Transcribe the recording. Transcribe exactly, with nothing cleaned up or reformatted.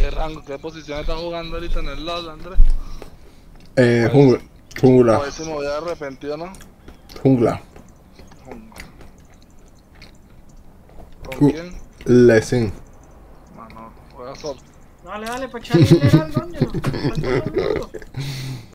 ¿Qué rango, qué posición estás jugando ahorita en el LoL, Andrés? Eh, jungla. A Jungla. ver si me voy a arrepentir o no. Jungla. Jungla. ¿Con Ju- quién? Lessing. Mano, juega solo. Dale, dale, pa' echarle mineral, coño. Falta todo el mundo.